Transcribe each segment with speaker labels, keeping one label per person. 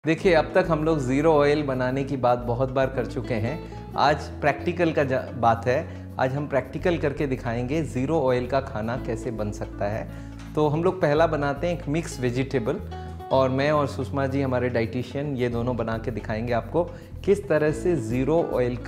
Speaker 1: देखिए, अब तक हम लोग ज़ीरो ऑयल बनाने की बात बहुत बार कर चुके हैं। आज प्रैक्टिकल का बात है। आज हम प्रैक्टिकल करके दिखाएंगे ज़ीरो ऑयल का खाना कैसे बन सकता है। तो हम लोग पहला बनाते हैं एक मिक्स वेजिटेबल, और मैं और सुषमा जी हमारे डाइटिशियन ये दोनों बना के दिखाएंगे आपको किस तरह से ज़ीरो ऑयल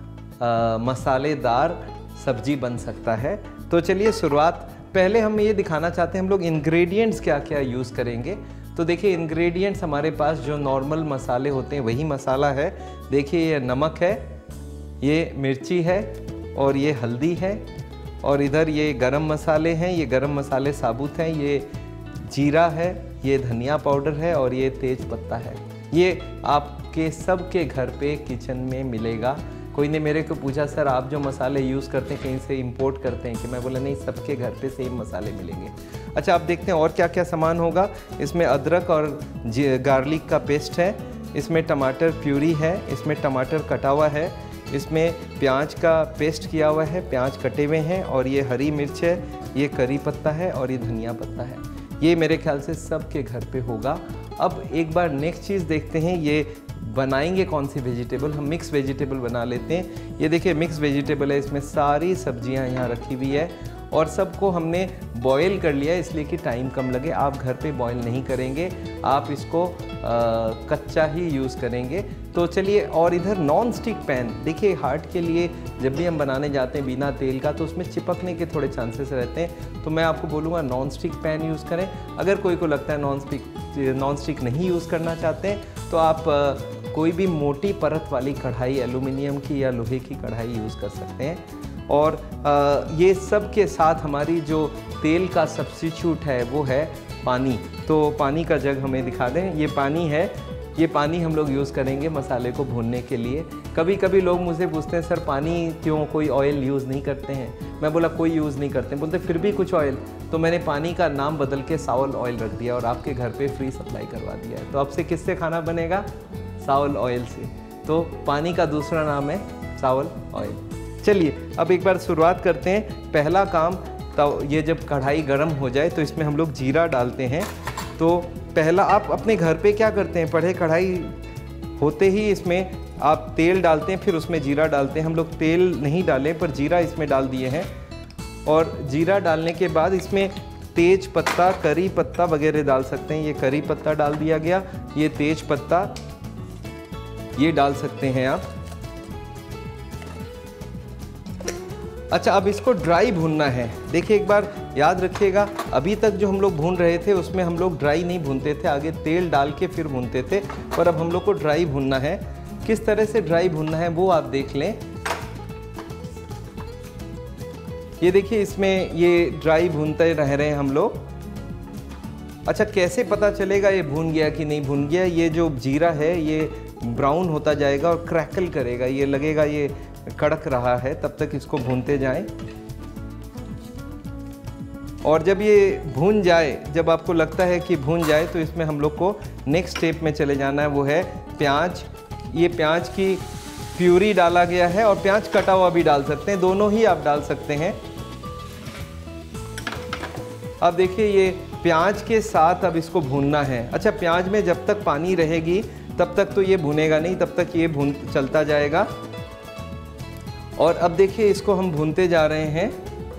Speaker 1: का मसालेदार सब्जी बन सकता है। तो चलिए शुरुआत, पहले हम ये दिखाना चाहते हैं हम लोग इंग्रेडिएंट्स क्या क्या यूज़ करेंगे। तो देखिए इंग्रेडिएंट्स हमारे पास जो नॉर्मल मसाले होते हैं वही मसाला है। देखिए ये नमक है, ये मिर्ची है, और ये हल्दी है, और इधर ये गरम मसाले हैं, ये गरम मसाले साबुत हैं, ये जीरा है, ये धनिया पाउडर है, और ये तेज पत्ता है। ये आपके सबके घर पे किचन में मिलेगा। कोई ने मेरे को पूछा सर आप जो मसाले यूज़ करते हैं कहीं से इंपोर्ट करते हैं कि? मैं बोला नहीं, सबके घर पे सेम मसाले मिलेंगे। अच्छा, आप देखते हैं और क्या क्या सामान होगा। इसमें अदरक और गार्लिक का पेस्ट है, इसमें टमाटर प्यूरी है, इसमें टमाटर कटा हुआ है, इसमें प्याज का पेस्ट किया हुआ है, प्याज कटे हुए हैं, और ये हरी मिर्च है, ये करी पत्ता है, और ये धनिया पत्ता है। ये मेरे ख्याल से सबके घर पे होगा। अब एक बार नेक्स्ट चीज़ देखते हैं, ये बनाएंगे कौन सी वेजिटेबल। हम मिक्स वेजिटेबल बना लेते हैं। ये देखिए मिक्स वेजिटेबल है, इसमें सारी सब्जियां यहाँ रखी हुई है, और सबको हमने बॉयल कर लिया इसलिए कि टाइम कम लगे। आप घर पे बॉयल नहीं करेंगे, आप इसको कच्चा ही यूज़ करेंगे। तो चलिए, और इधर नॉन स्टिक पैन, देखिए हार्ट के लिए जब भी हम बनाने जाते हैं बिना तेल का तो उसमें चिपकने के थोड़े चांसेस रहते हैं। तो मैं आपको बोलूँगा नॉन स्टिक पैन यूज़ करें। अगर कोई को लगता है नॉन स्टिक नहीं यूज़ करना चाहते हैं तो आप कोई भी मोटी परत वाली कढ़ाई, एल्युमिनियम की या लोहे की कढ़ाई यूज़ कर सकते हैं। और ये सब के साथ हमारी जो तेल का सब्स्टिट्यूट है वो है पानी। तो पानी का जग हमें दिखा दें, ये पानी है। ये पानी हम लोग यूज़ करेंगे मसाले को भूनने के लिए। कभी कभी लोग मुझसे पूछते हैं सर पानी क्यों, कोई ऑयल यूज़ नहीं करते हैं? मैं बोला कोई यूज़ नहीं करते, बोलते फिर भी कुछ ऑयल। तो मैंने पानी का नाम बदल के सावल ऑयल रख दिया और आपके घर पे फ्री सप्लाई करवा दिया है। तो अब से किससे खाना बनेगा? सावल ऑयल से। तो पानी का दूसरा नाम है सावल ऑयल। चलिए अब एक बार शुरुआत करते हैं। पहला काम, तो ये जब कढ़ाई गर्म हो जाए तो इसमें हम लोग जीरा डालते हैं। तो पहला आप अपने घर पे क्या करते हैं, पहले कढ़ाई होते ही इसमें आप तेल डालते हैं, फिर उसमें जीरा डालते हैं। हम लोग तेल नहीं डाले पर जीरा इसमें डाल दिए हैं, और जीरा डालने के बाद इसमें तेज पत्ता, करी पत्ता वगैरह डाल सकते हैं। ये करी पत्ता डाल दिया गया, ये तेज पत्ता ये डाल सकते हैं आप। अच्छा, अब इसको ड्राई भूनना है। देखिए एक बार याद रखिएगा, अभी तक जो हम लोग भून रहे थे उसमें हम लोग ड्राई नहीं भूनते थे, आगे तेल डाल के फिर भूनते थे, पर अब हम लोग को ड्राई भूनना है। किस तरह से ड्राई भूनना है वो आप देख लें। ये देखिए इसमें ये ड्राई भूनते रह रहे हैं हम लोग। अच्छा, कैसे पता चलेगा ये भून गया कि नहीं भून गया? ये जो जीरा है ये ब्राउन होता जाएगा और क्रैकल करेगा, ये लगेगा ये कड़क रहा है, तब तक इसको भूनते जाएं। और जब ये भून जाए, जब आपको लगता है कि भून जाए, तो इसमें हम लोग को नेक्स्ट स्टेप में चले जाना है, वो है प्याज। ये प्याज की प्यूरी डाला गया है, और प्याज कटा हुआ भी डाल सकते हैं, दोनों ही आप डाल सकते हैं। अब देखिए ये प्याज के साथ अब इसको भूनना है। अच्छा, प्याज में जब तक पानी रहेगी तब तक तो ये भुनेगा नहीं, तब तक ये भून चलता जाएगा। और अब देखिए इसको हम भूनते जा रहे हैं।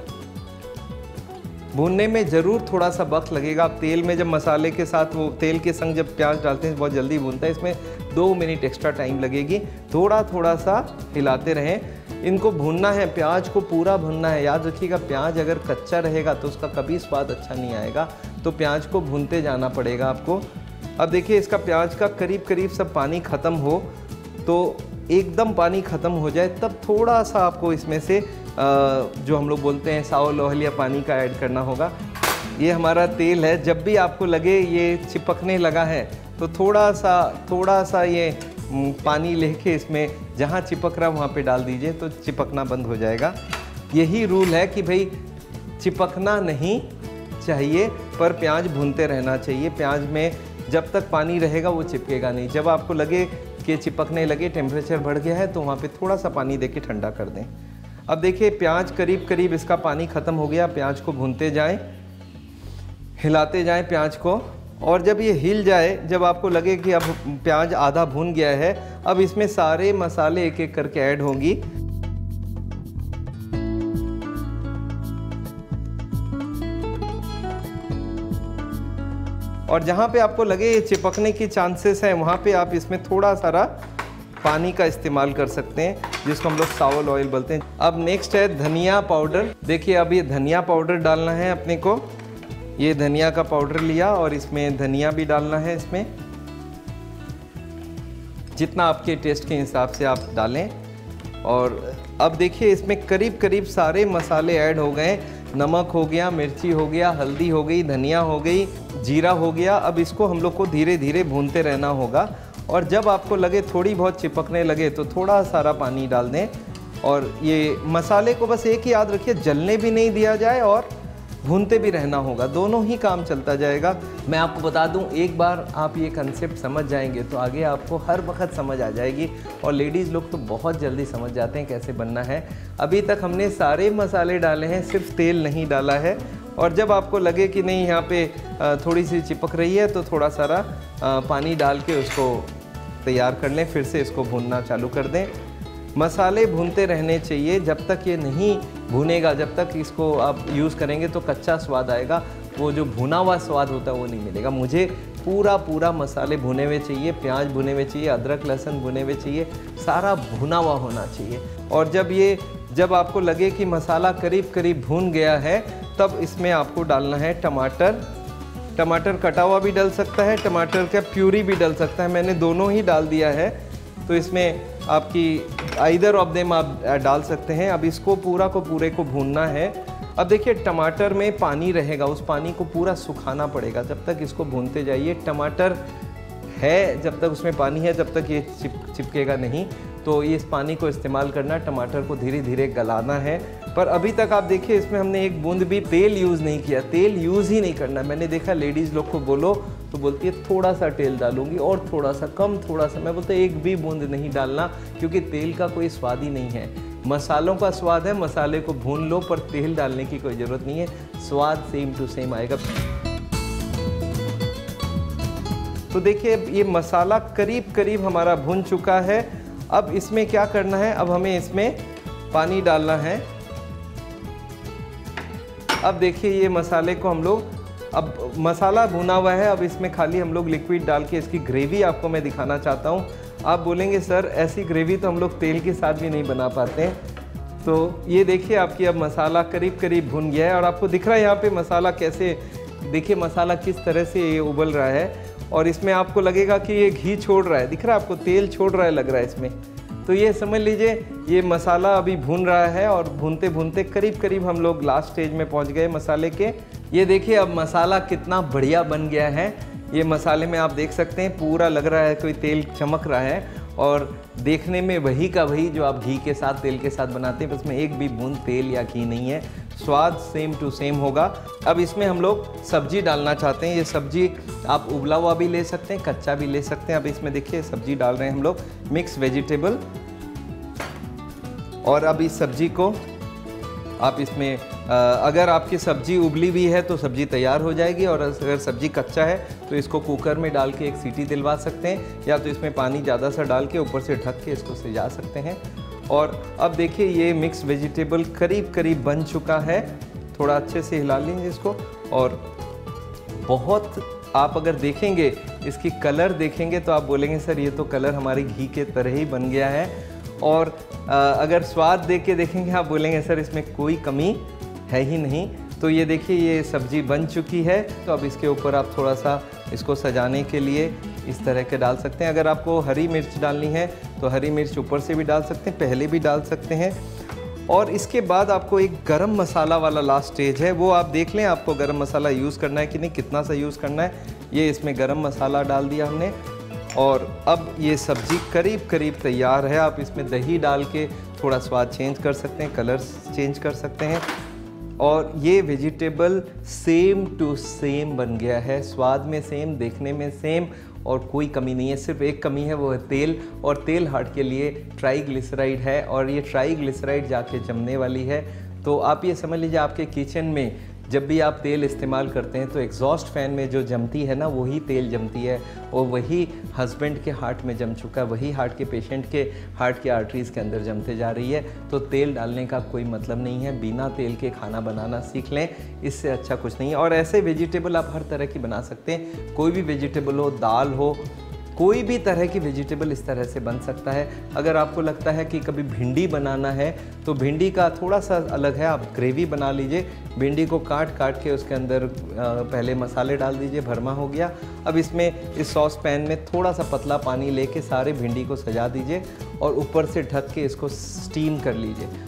Speaker 1: भूनने में ज़रूर थोड़ा सा वक्त लगेगा। आप तेल में जब मसाले के साथ, वो तेल के संग जब प्याज डालते हैं बहुत जल्दी भूनता है, इसमें 2 मिनट एक्स्ट्रा टाइम लगेगी। थोड़ा थोड़ा सा हिलाते रहें। इनको भूनना है, प्याज को पूरा भूनना है। याद रखिएगा, प्याज अगर कच्चा रहेगा तो उसका कभी स्वाद अच्छा नहीं आएगा, तो प्याज को भूनते जाना पड़ेगा आपको। अब देखिए इसका प्याज का करीब करीब सब पानी ख़त्म हो, तो एकदम पानी ख़त्म हो जाए तब थोड़ा सा आपको इसमें से जो हम लोग बोलते हैं सावल ऑयल या पानी का ऐड करना होगा। ये हमारा तेल है। जब भी आपको लगे ये चिपकने लगा है तो थोड़ा सा ये पानी लेके इसमें जहाँ चिपक रहा वहाँ पे डाल दीजिए, तो चिपकना बंद हो जाएगा। यही रूल है कि भाई चिपकना नहीं चाहिए, पर प्याज भूनते रहना चाहिए। प्याज में जब तक पानी रहेगा वो चिपकेगा नहीं। जब आपको लगे कि चिपकने लगे, टेम्परेचर बढ़ गया है, तो वहाँ पे थोड़ा सा पानी देके ठंडा कर दें। अब देखिए प्याज करीब करीब इसका पानी ख़त्म हो गया। प्याज को भूनते जाएं, हिलाते जाएं प्याज को। और जब ये हिल जाए, जब आपको लगे कि अब प्याज आधा भून गया है, अब इसमें सारे मसाले एक एक करके ऐड होंगी। और जहाँ पे आपको लगे ये चिपकने की चांसेस हैं, वहाँ पे आप इसमें थोड़ा सारा पानी का इस्तेमाल कर सकते हैं, जिसको हम लोग सावल ऑयल बोलते हैं। अब नेक्स्ट है धनिया पाउडर। देखिए अब ये धनिया पाउडर डालना है अपने को। ये धनिया का पाउडर लिया और इसमें धनिया भी डालना है। इसमें जितना आपके टेस्ट के हिसाब से आप डालें। और अब देखिए इसमें करीब करीब सारे मसाले ऐड हो गए। नमक हो गया, मिर्ची हो गया, हल्दी हो गई, धनिया हो गई, जीरा हो गया। अब इसको हम लोग को धीरे धीरे भूनते रहना होगा। और जब आपको लगे थोड़ी बहुत चिपकने लगे तो थोड़ा सारा पानी डाल दें। और ये मसाले को बस एक ही याद रखिए, जलने भी नहीं दिया जाए और भूनते भी रहना होगा, दोनों ही काम चलता जाएगा। मैं आपको बता दूं, एक बार आप ये कंसेप्ट समझ जाएंगे तो आगे आपको हर वक्त समझ आ जाएगी। और लेडीज़ लोग तो बहुत जल्दी समझ जाते हैं कैसे बनना है। अभी तक हमने सारे मसाले डाले हैं, सिर्फ तेल नहीं डाला है। और जब आपको लगे कि नहीं यहाँ पे थोड़ी सी चिपक रही है तो थोड़ा सारा पानी डाल के उसको तैयार कर लें, फिर से इसको भूनना चालू कर दें। मसाले भूनते रहने चाहिए, जब तक ये नहीं भुनेगा, जब तक इसको आप यूज़ करेंगे तो कच्चा स्वाद आएगा, वो जो भुना हुआ स्वाद होता है वो नहीं मिलेगा। मुझे पूरा मसाले भुने हुए चाहिए, प्याज भुने हुए चाहिए, अदरक लहसुन भुने हुए चाहिए, सारा भुना हुआ होना चाहिए। और जब आपको लगे कि मसाला करीब करीब भून गया है, तब इसमें आपको डालना है टमाटर। टमाटर कटा हुआ भी डल सकता है, टमाटर का प्यूरी भी डल सकता है। मैंने दोनों ही डाल दिया है, तो इसमें आपकी आइदर ऑफ देम आप डाल सकते हैं। अब इसको पूरे को भूनना है। अब देखिए टमाटर में पानी रहेगा, उस पानी को पूरा सुखाना पड़ेगा, जब तक इसको भूनते जाइए। टमाटर है, जब तक उसमें पानी है तब तक ये चिपकेगा नहीं, तो ये इस पानी को इस्तेमाल करना, टमाटर को धीरे धीरे गलाना है। पर अभी तक आप देखिए इसमें हमने एक बूंद भी तेल यूज़ नहीं किया, तेल यूज़ ही नहीं करना। मैंने देखा लेडीज़ लोग को बोलो तो बोलती है थोड़ा सा तेल डालूंगी और थोड़ा सा कम, थोड़ा सा। मैं बोलता एक भी बूंद नहीं डालना, क्योंकि तेल का कोई स्वाद ही नहीं है। मसालों का स्वाद है, मसाले को भून लो, पर तेल डालने की कोई ज़रूरत नहीं है, स्वाद सेम टू सेम आएगा। तो देखिए ये मसाला करीब करीब हमारा भुन चुका है। अब इसमें क्या करना है, अब हमें इसमें पानी डालना है। अब देखिए ये मसाले को हम लोग, अब मसाला भुना हुआ है, अब इसमें खाली हम लोग लिक्विड डाल के इसकी ग्रेवी आपको मैं दिखाना चाहता हूँ। आप बोलेंगे सर ऐसी ग्रेवी तो हम लोग तेल के साथ भी नहीं बना पाते हैं। तो ये देखिए आपकी अब मसाला करीब करीब भुन गया है, और आपको दिख रहा है यहाँ पे मसाला कैसे, देखिए मसाला किस तरह से ये उबल रहा है। और इसमें आपको लगेगा कि ये घी छोड़ रहा है, दिख रहा है आपको, तेल छोड़ रहा है लग रहा है इसमें। तो ये समझ लीजिए ये मसाला अभी भून रहा है, और भूनते भूनते करीब करीब हम लोग लास्ट स्टेज में पहुंच गए मसाले के। ये देखिए अब मसाला कितना बढ़िया बन गया है। ये मसाले में आप देख सकते हैं पूरा लग रहा है कोई तेल चमक रहा है, और देखने में वही का वही जो आप घी के साथ, तेल के साथ बनाते हैं, उसमें एक भी बूंद तेल या घी नहीं है, स्वाद सेम टू सेम होगा। अब इसमें हम लोग सब्जी डालना चाहते हैं। ये सब्जी आप उबला हुआ भी ले सकते हैं, कच्चा भी ले सकते हैं। अब इसमें देखिए सब्जी डाल रहे हैं हम लोग, मिक्स वेजिटेबल। और अब इस सब्जी को आप इसमें अगर आपकी सब्जी उबली भी है तो सब्जी तैयार हो जाएगी, और अगर सब्जी कच्चा है तो इसको कुकर में डाल के एक सीटी दिलवा सकते हैं, या तो इसमें पानी ज़्यादा सा डाल के ऊपर से ढक के इसको सिजा सकते हैं। और अब देखिए ये मिक्स वेजिटेबल करीब करीब बन चुका है। थोड़ा अच्छे से हिला लेंगे इसको, और बहुत आप अगर देखेंगे इसकी कलर देखेंगे तो आप बोलेंगे सर ये तो कलर हमारी घी के तरह ही बन गया है। और अगर स्वाद देख के देखेंगे आप बोलेंगे सर इसमें कोई कमी है ही नहीं। तो ये देखिए ये सब्जी बन चुकी है। तो अब इसके ऊपर आप थोड़ा सा इसको सजाने के लिए इस तरह के डाल सकते हैं। अगर आपको हरी मिर्च डालनी है तो हरी मिर्च ऊपर से भी डाल सकते हैं, पहले भी डाल सकते हैं। और इसके बाद आपको एक गरम मसाला वाला लास्ट स्टेज है, वो आप देख लें आपको गरम मसाला यूज़ करना है कि नहीं, कितना सा यूज़ करना है। ये इसमें गरम मसाला डाल दिया हमने, और अब ये सब्ज़ी करीब करीब तैयार है। आप इसमें दही डाल के थोड़ा स्वाद चेंज कर सकते हैं, कलर्स चेंज कर सकते हैं, और ये वेजिटेबल सेम टू सेम बन गया है, स्वाद में सेम, देखने में सेम, और कोई कमी नहीं है। सिर्फ एक कमी है, वो है तेल, और तेल हार्ट के लिए ट्राइग्लिसराइड है, और ये ट्राइग्लिसराइड जाके जमने वाली है। तो आप ये समझ लीजिए आपके किचन में जब भी आप तेल इस्तेमाल करते हैं तो एग्जॉस्ट फैन में जो जमती है ना वही तेल जमती है, और वही हस्बैंड के हार्ट में जम चुका है, वही हार्ट के पेशेंट के हार्ट की आर्टरीज़ के अंदर जमते जा रही है। तो तेल डालने का कोई मतलब नहीं है, बिना तेल के खाना बनाना सीख लें, इससे अच्छा कुछ नहीं है। और ऐसे वेजिटेबल आप हर तरह की बना सकते हैं, कोई भी वेजिटेबल हो, दाल हो, कोई भी तरह की वेजिटेबल इस तरह से बन सकता है। अगर आपको लगता है कि कभी भिंडी बनाना है तो भिंडी का थोड़ा सा अलग है, आप ग्रेवी बना लीजिए। भिंडी को काट के उसके अंदर पहले मसाले डाल दीजिए, भरमा हो गया। अब इसमें इस सॉस पैन में थोड़ा सा पतला पानी लेके सारे भिंडी को सजा दीजिए और ऊपर से ढक के इसको स्टीम कर लीजिए।